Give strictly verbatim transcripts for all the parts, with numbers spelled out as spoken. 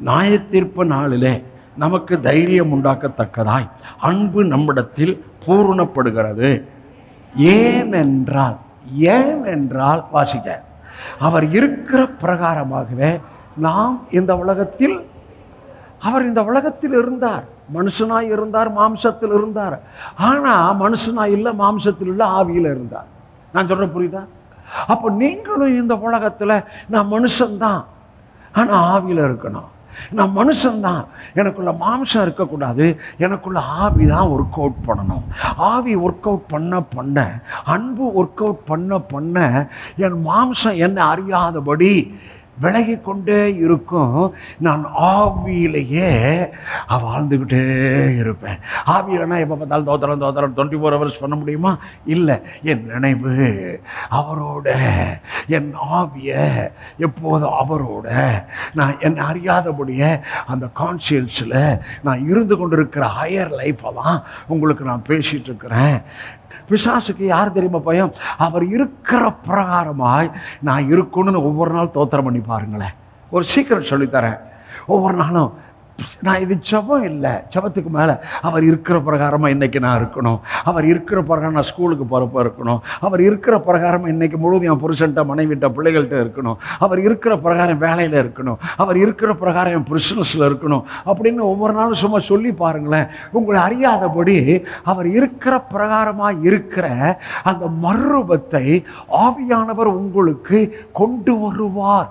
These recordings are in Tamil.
நியாயத்தீர்ப்பு நாளிலே நமக்கு தைரியம் உண்டாக்கத்தக்கதாய் அன்பு நம்மிடத்தில் பூரணப்படுகிறது. ஏனென்றால் ஏனென்றால் வாசிக்க, அவர் இருக்கிற பிரகாரமாகவே நாம் இந்த உலகத்தில், அவர் இந்த உலகத்தில் இருந்தார், மனுஷனாய் இருந்தார், மாம்சத்தில் இருந்தார். ஆனால் மனுஷனாய் இல்லை, மாம்சத்தில் இல்லை, ஆவியில் இருந்தார். நான் சொல்ற புரியுதா? அப்போ நீங்களும் இந்த உலகத்தில் நான் மனுஷன்தான், ஆனால் ஆவியில் இருக்கணும். நான் மனுஷன்தான், எனக்குள்ள மாம்சம் இருக்கக்கூடாது, எனக்குள்ள ஆவி தான் ஒர்க் அவுட் பண்ணணும். ஆவி ஒர்க் அவுட் பண்ண பண்ண, அன்பு ஒர்க் அவுட் பண்ண பண்ண என் மாம்சம் என்னை அறியாதபடி விலகி கொண்டே இருக்கும். நான் ஆவியிலேயே வாழ்ந்துக்கிட்டே இருப்பேன். ஆவியிலனா எப்போ பார்த்தாலும் தோத்திரம் தோத்திரம் டுவெண்ட்டி ஃபோர் ஹவர்ஸ் பண்ண முடியுமா? இல்லை. என் நினைவு அவரோட, என் ஆவியை எப்போதும் அவரோட, நான் என்னை அறியாதபடியே அந்த கான்சியன்ஸில் நான் இருந்து கொண்டிருக்கிற ஹையர் லைஃப்பை தான் உங்களுக்கு நான் பேசிகிட்டு இருக்கிறேன். பிசாசுக்கு யார் தெரியுமா பயம்? அவர் இருக்கிற பிரகாரமாய் நான் இருக்கணும்னு ஒவ்வொரு நாள் தோத்திரம் பண்ணி பாருங்களேன். ஒரு சீக்கிரம் சொல்லித்தரேன். ஒவ்வொரு நாளும் நான் இது ஜபம் இல்லை, ஜபத்துக்கு மேலே அவர் இருக்கிற பிரகாரமாக இன்றைக்கி நான் இருக்கணும். அவர் இருக்கிற பிரகாரம் நான் ஸ்கூலுக்கு போகிறப்ப இருக்கணும். அவர் இருக்கிற பிரகாரமாக இன்றைக்கி முழுவதும் என் புருஷன்ட்ட, மனைவிட்ட, பிள்ளைகள்கிட்ட இருக்கணும். அவர் இருக்கிற பிரகாரம் வேலையில் இருக்கணும். அவர் இருக்கிற பிரகாரம் என் பிஸ்னஸில் இருக்கணும் அப்படின்னு ஒவ்வொரு நாளும் சும்மா சொல்லி பாருங்களேன். உங்களை அறியாதபடி அவர் இருக்கிற பிரகாரமாக இருக்கிற அந்த மறுரூபத்தை ஆவியானவர் உங்களுக்கு கொண்டு வருவார்.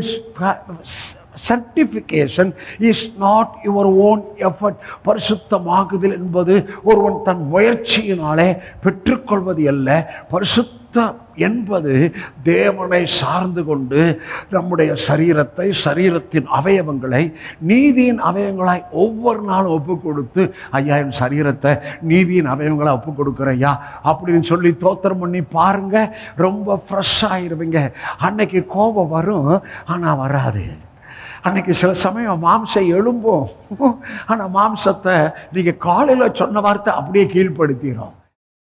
It's sanctification is not your own effort. பரிசுத்தமாகுதல் என்பது ஒருவன் தன் முயற்சியினாலே பெற்றுக்கொள்வது அல்ல. பரிசுத்தம் என்பது தேவனை சார்ந்து கொண்டு நம்முடைய சரீரத்தை, சரீரத்தின் அவயவங்களை நீதியின் அவயவங்களாய் ஒவ்வொரு நாளும் ஒப்பு கொடுத்து, ஐயா என் சரீரத்தை நீதியின் அவயவங்களை ஒப்பு கொடுக்குறையா அப்படின்னு சொல்லி தோத்திரம் பண்ணி பாருங்க. ரொம்ப ஃப்ரெஷ் ஆகிருவீங்க. அன்னைக்கு கோபம் வரும், ஆனால் வராது. அன்றைக்கி சில சமயம் மாம்சம் எழும்போம், ஆனால் மாம்சத்தை நீங்கள் காலையில் சொன்ன வார்த்தை அப்படியே கீழ்ப்படுத்திடும்.